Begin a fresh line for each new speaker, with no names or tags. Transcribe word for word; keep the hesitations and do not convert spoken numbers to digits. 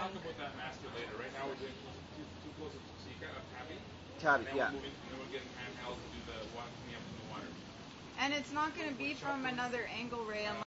talk about that master later. Right now we're doing too, too close to Sika, uh, Tabby.
Tabby,
And then
yeah.
we're moving, and then we're getting handheld to do the one coming up from the water.
And it's not going to be from another angle ray.